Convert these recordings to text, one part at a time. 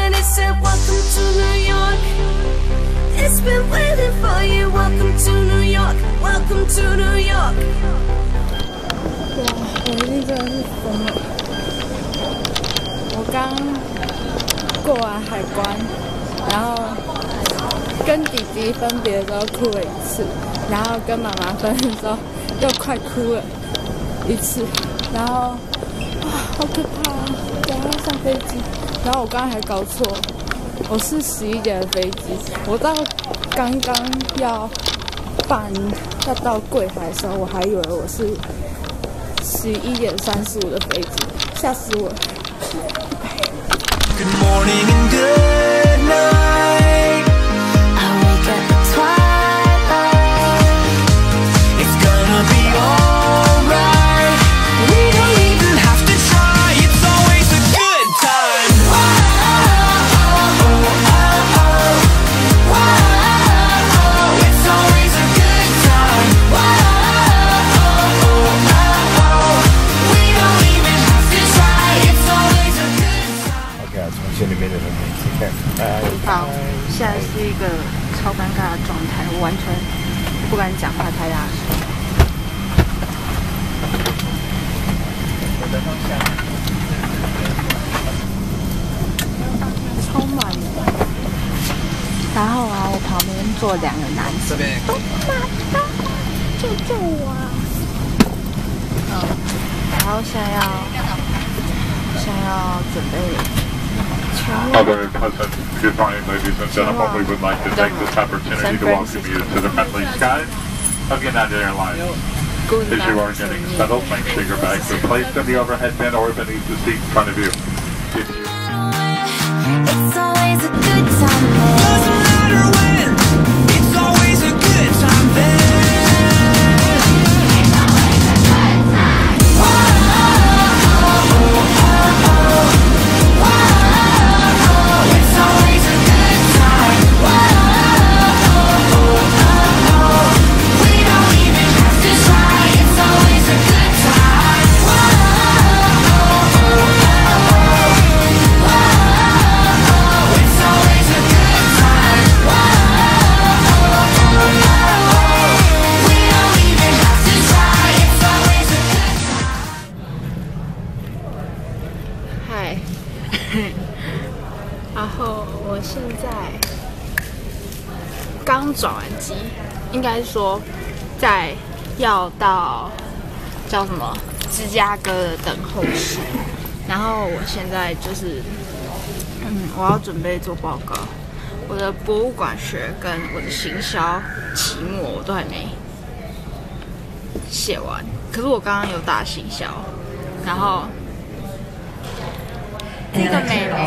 and it said, "Welcome to New York." It's been waiting for you. Welcome to New York. Welcome to New York. 哇，我一定真的是疯了！我刚过完海关，然后跟弟弟分别的时候哭了一次，然后跟妈妈分的时候又快哭了一次，然后哇，好可怕啊！等下要上飞机，然后我刚刚还搞错，我是11点的飞机，我到刚刚要到柜台的时候，我还以为我是11点35的飞机，吓死我了。 Good morning and good night. I wake up at twilight. It's gonna be alright. We don't even have to try. It's always a good time. It's always a good time. We don't even have to try. It's always a good time. OK 啊，重新里面的名字看。 好，现在是一个超尴尬的状态，我完全不敢讲话太大声。超满的。然后啊，我旁边坐2个男生，都救救我啊！然后现在要准备。 Other President, good morning, ladies and gentlemen. We would like to take this opportunity to welcome you to the friendly skies of United Airlines. As you are getting settled, make sure your bags are placed in the overhead bin or beneath the seat in front of you. If you It's always a good time. Doesn't matter when. It's always a good time then. It's always a good time. We don't even have to try. It's always a good time. It's always a good time. We don't even have to try. It's always a good time. 嗨，然后我现在刚转完机，应该说要到叫什么芝加哥的等候室，然后我现在就是我要准备做报告，我的博物馆学跟我的行销期末我都还没写完，可是我刚刚有打行销，然后。这个美眉，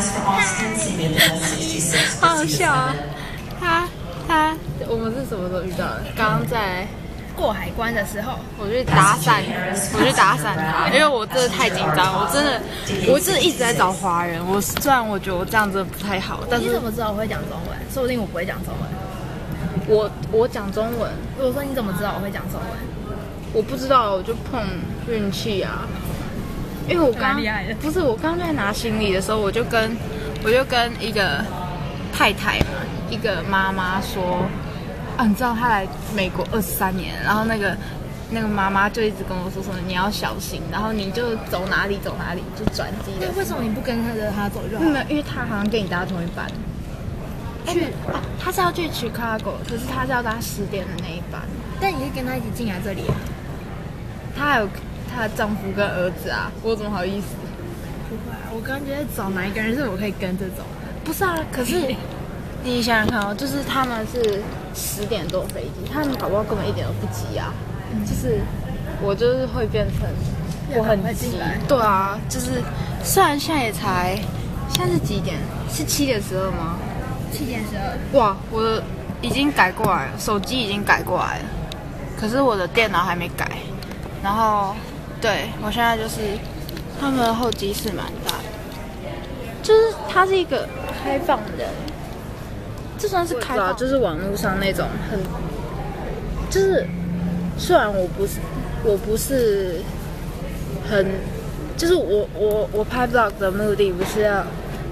好好笑啊！我们是什么时候遇到的？刚刚在过海关的时候，我去搭讪他，因为我真的太紧张，我真的一直在找华人。虽然我觉得我这样真的不太好，但是你怎么知道我会讲中文？说不定我不会讲中文。 我讲中文。 我说你怎么知道我会讲中文？ 我不知道，我就碰运气啊。因为我刚在拿行李的时候，我就跟一个太太嘛，一个妈妈说，啊，你知道她来美国23年，然后那个妈妈就一直跟我说你要小心，然后你就走哪里就转机的。 为什么你不跟着他走就好？ 没有，因为他好像跟你搭同一班。他是要去 Chicago， 可是他是要搭10点的那一班。 但你是跟他一起进来这里啊？ 他还有她的丈夫跟儿子啊，我怎么好意思？ 不会啊，我刚刚就在找哪一个人是我可以跟这种。 不是啊，可是你想想看哦，就是他们是10点多飞机，他们搞不好根本1点都不急啊。就是我就是会变成我很急，对啊，就是虽然现在是几点？是7点12吗 ？7点12。 哇，我的已经改过来了，手机已经改过来了，可是我的电脑还没改。然后，对我现在就是他们的候机室蛮大的，就是它是一个开放的，这算是开放，就是网络上那种很，就是虽然我不是很，就是我拍 vlog 的目的不是要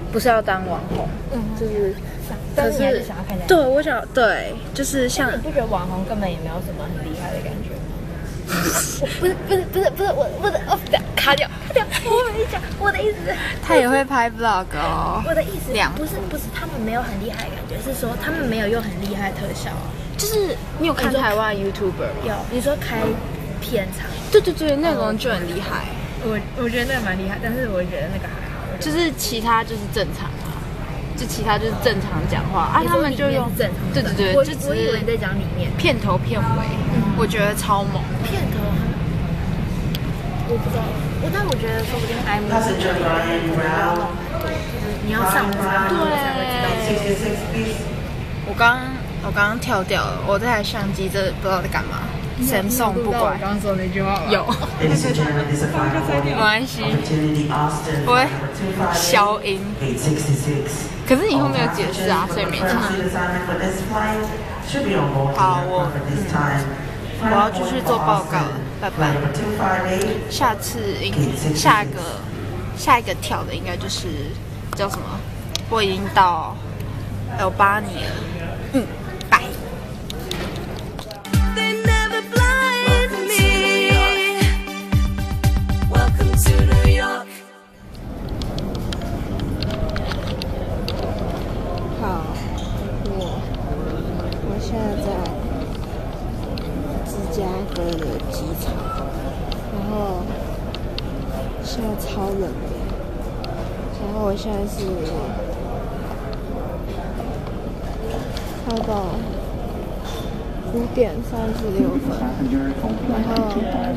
不是要当网红，就是但是你还是想要看起来。 对我想对，就是像你不觉得网红根本也没有什么很厉害的感觉吗？不是，我的哦，卡掉，我没讲，我的意思是， 他也会拍 vlog 哦。 我的意思不是他们没有很厉害的感觉，是说他们没有用很厉害的特效啊。 就是你有看台湾 YouTuber 吗？ 有，你说开片场， 对，那种就很厉害。 我觉得那个蛮厉害，但是我觉得那个还好。 就是其他就是正常啊，就其他就是正常讲话啊，他们就用正常。 对， 我就只以为是你在讲里面片头片尾，我觉得超猛。 片头，我不知道，但我觉得说不定爱慕是觉得要弄很多，就是你要上班才会知道这些。 我刚刚跳掉了，我这台相机真的不知道在干嘛。Samsung 不管。 我刚刚说那句话有，没关系，我会消音。可是你后面有解释啊，所以没差。好，我要继续做报告了，拜拜。下一个跳的应该就是叫什么？我已经到Albany了，拜。我现在在芝加哥的机场，然后现在超冷的，然后我现在是快到5:36，然后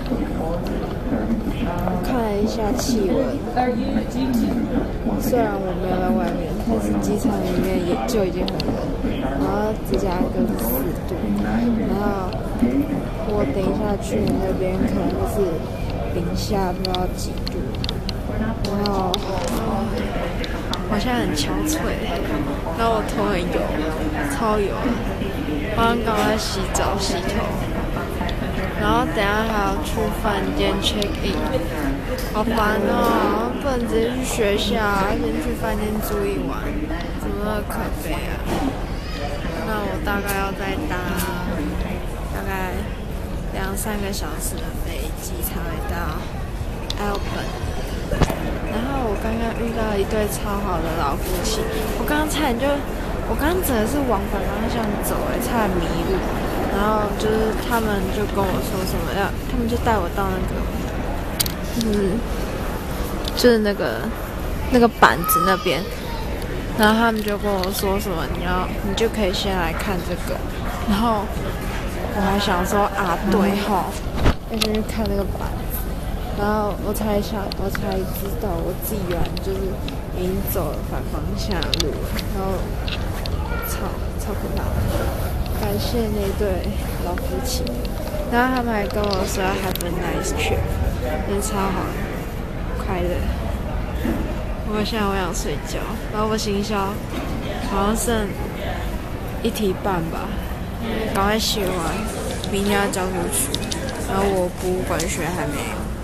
看了一下气温，虽然我没有在外面，但是机场里面也就已经很冷。然后芝加哥是4度，然后我等一下去那边可能就是零下不知道几度，然后我现在很憔悴，然后我头很油，超油，我刚刚在洗澡洗头，然后等一下还要去饭店 check in， 好烦哦，不能直接去学校，先去饭店住一晚，怎么那么可悲啊？那我大概要再搭大概2-3个小时的飞机才会到 Albany。然后我刚刚遇到一对超好的老夫妻，我刚刚真的是往反方向走，差点迷路。然后就是他们就跟我说什么他们就带我到那个，就是那个板子那边。然后他们就跟我说什么，你就可以先来看这个。然后我还想说啊，对吼，要先去看那个板。然后我才知道我自己原来就是已经走了反方向路了。然后超可怕的，感谢那对老夫妻。然后他们还跟我说 Have a nice trip， 真的超好，快乐。现在我想睡觉，然后我行销好像剩1题半吧，赶快写完，明天要交出去。然后我博物馆学还没，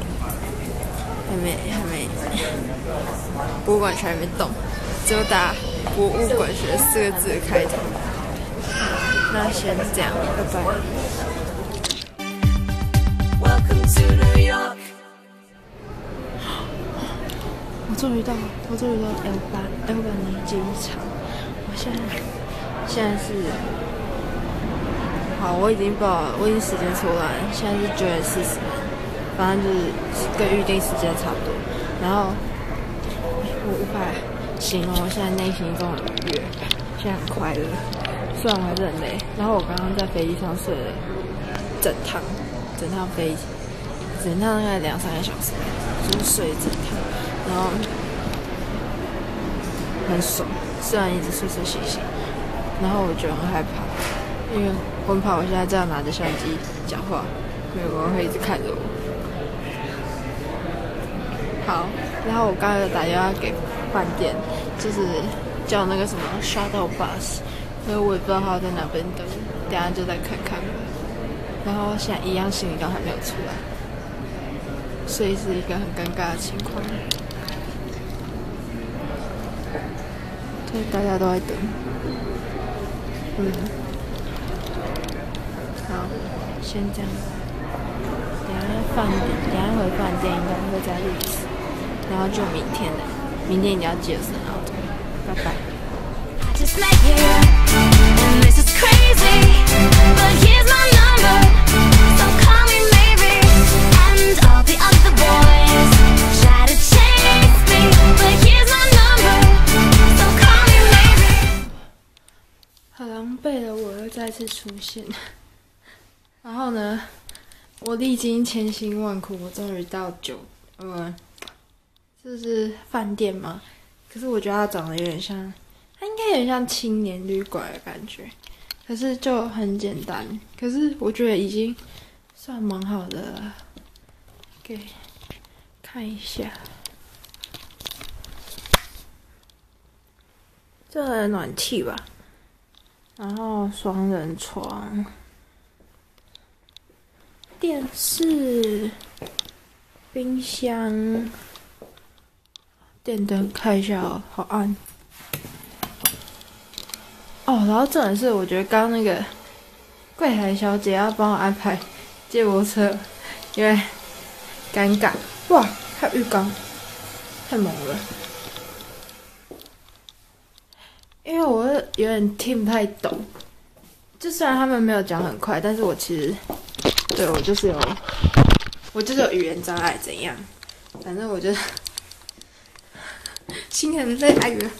博物馆学还没动，只有打博物馆学4个字的开头。那先这样，拜拜。我终于到Albany机场。我现在是，好，我已经时间错乱了，现在是9点40分，反正就是跟预定时间差不多。然后我无法形容我现在内心中很愉悦，现在很快乐，虽然我还是很累。然后我刚刚在飞机上睡了整趟飞机，整趟大概2-3个小时，就是睡整趟。然后很爽，虽然一直睡醒，然后我觉得很害怕，因为我很怕我现在这样拿着相机讲话，没有人会一直看着我。好，然后我刚才有打电话给饭店，就是叫那个什么 shuttle bus， 所以我也不知道他在哪边等，等下就再看看。然后现在一样行李都还没有出来，所以是一个很尴尬的情况。 所以大家都在等。好，先这样。等一下回饭店应该会再录一次，然后就明天了。明天一定要记得生奥，拜拜。 I just met you, and this is crazy, but here's my number, so call me maybe, and all the other boys try to chase me, but here's my number, so call me maybe. 好狼狈的我又再次出现，然后呢，我历经千辛万苦，我终于到这是饭店吗？可是我觉得它长得有点像，它应该有点像青年旅馆的感觉，可是就很简单。可是我觉得已经算蛮好的了，给看一下，这暖气吧，然后双人床。电视、冰箱、电灯开一下哦，好暗。哦，然后重点是，我觉得刚刚那个柜台小姐要帮我安排接驳车，因为尴尬。哇，还有浴缸，太猛了！因为我有点听不太懂，就虽然他们没有讲很快，但是我其实。对，我就是有语言障碍，怎样？反正我就心很累，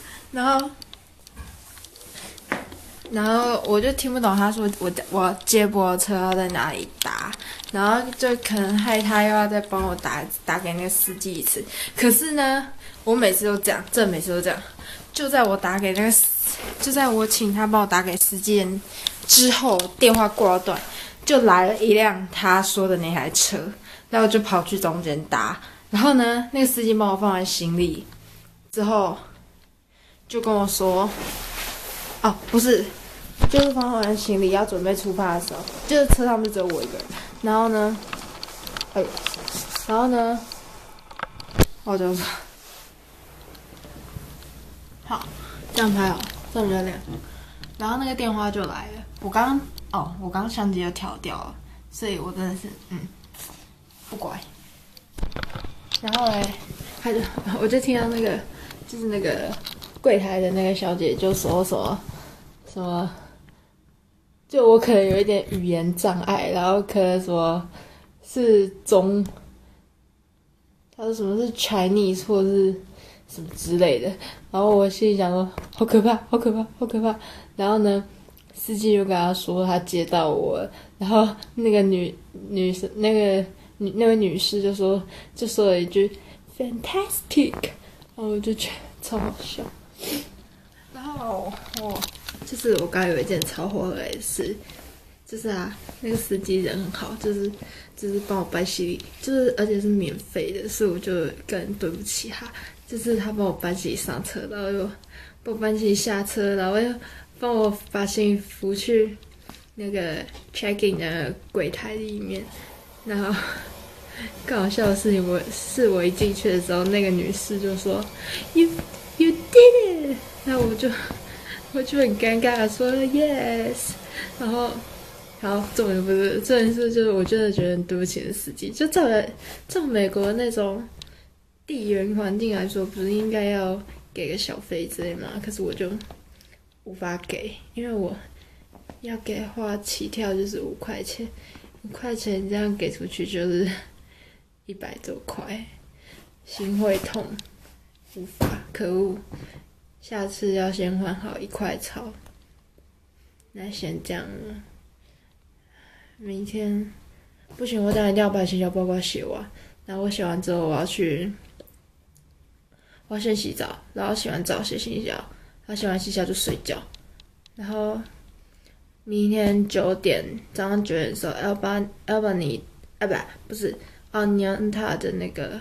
然后我就听不懂他说我接驳车要在哪里搭，然后就可能害他又要再帮我打给那个司机一次。可是呢，我每次都这样，每次都这样。就在我请他帮我打给司机之后，电话挂断。就来了一辆他说的那台车，然后我就跑去中间搭，然后呢，那个司机帮我放完行李之后，就跟我说，哦，不是，就是放完行李要准备出发的时候，就是车上就只有我一个人，然后呢，我就说，好，这样拍好，这样比较亮，然后那个电话就来了，我刚刚相机就调掉了，所以我真的是不乖。然后我就听到那个就是那个柜台的那个小姐就说什么，就我可能有一点语言障碍，然后可能说是他说什么是 Chinese 或是什么之类的，然后我心里想说好可怕，好可怕，好可怕。然后呢，司机就跟他说他接到我了，然后那个女生那位女士就说了一句 fantastic， 然后我就觉得超好笑。然后就是我刚刚有一件超后悔的事，就是那个司机人很好，就是帮我搬行李，就是而且是免费的，所以我就更对不起他，就是他帮我搬行李上车，然后又帮我搬行李下车，然后又帮我把行李扶去那个 check in 的柜台里面，然后更好笑的事情我一进去的时候，那个女士就说 you did it， 然后我就很尴尬的说 yes， 然后好，重点是就是我真的觉得很对不起的司机，就照美国那种地缘环境来说，不是应该要给个小费之类吗？可是我就无法给，因为我要给的话起跳就是5块钱，5块钱这样给出去就是100多块，心会痛，无法，可恶，下次要先换好1块钞。那先这样了，明天不行，我等下一定要把行销报告写完。然后我写完之后，我要先洗澡，然后洗完澡写行销，然后写完行销就睡觉。然后明天早上9点的时候，Albany 不是Oneonta的那个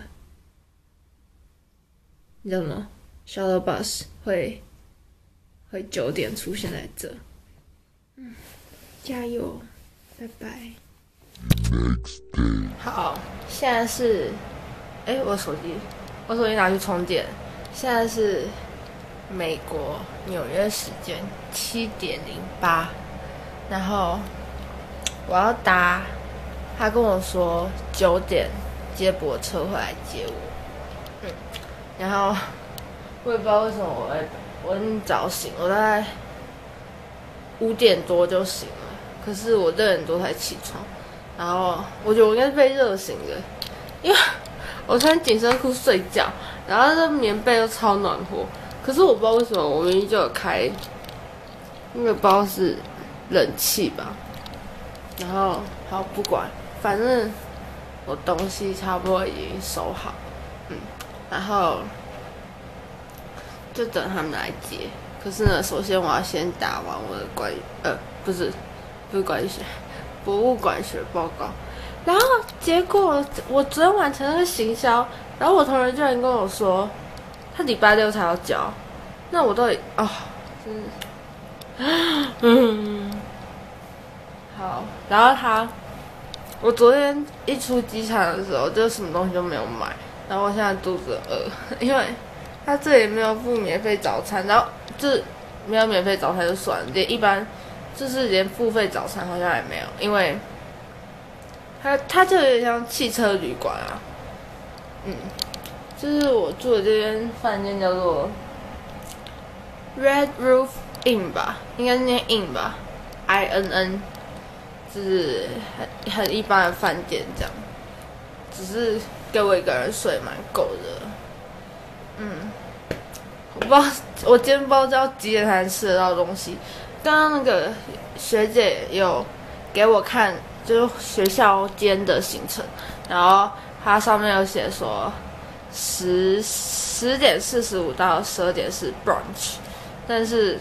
你叫什么 shuttle bus 会9点出现在这。加油，拜拜。好，现在是，我手机拿去充电，现在是美国纽约时间7:08，然后我要搭，他跟我说9点接驳车会来接我，然后我也不知道为什么我已经早醒，我大概5点多就醒了，可是我6点多才起床，然后我觉得我应该是被热醒的，因为我穿紧身裤睡觉，然后这棉被又超暖和，可是我不知道为什么我明明就有开那个不知道是冷气吧，然后好不管，反正我东西差不多已经收好，然后就等他们来接。可是呢，首先我要先打完我的不是管理学，博物馆学报告。然后结果我昨天完成那个行销，然后我同学居然跟我说，他礼拜6才要交。那我到底真是，好。然后我昨天一出机场的时候，就什么东西都没有买，然后我现在肚子饿，因为他这里没有付免费早餐，然后就是没有免费早餐就算了，连付费早餐好像也没有，因为它就有点像汽车旅馆啊，就是我住的这间饭店叫做 Red Roof Inn 吧，应该是念 Inn 吧 ，INN， 就是很一般的饭店这样，只是给我一个人睡蛮够的，我不知道，我今天不知道要几点才能吃得到东西。刚刚那个学姐有给我看，就是学校间的行程，然后它上面有写说10点45到12点是 brunch， 但是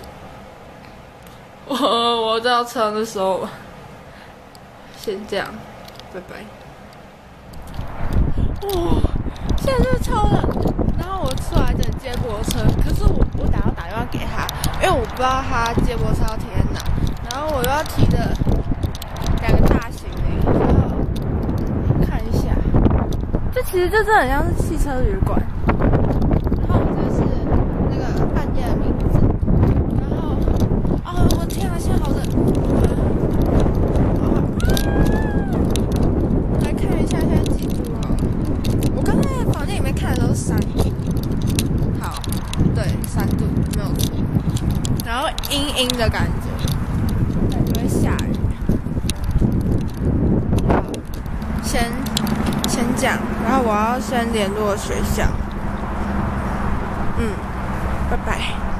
我都要吃到那时候，先这样，拜拜。现在就是超冷的，然后我出来等接驳车，可是我打电话给他，因为我不知道他接驳车要停在哪，然后我又要提着2个大行李，然后看一下，其实这真的很像是汽车旅馆，然后这是那个饭店的名字，然后我天啊，现在好冷，来看一下现在几度哦。我刚才在房间里面看的都是3度，好，对，3度没有错，然后阴阴的感觉，感觉会下雨。好，先讲，然后我要先联络学校，拜拜。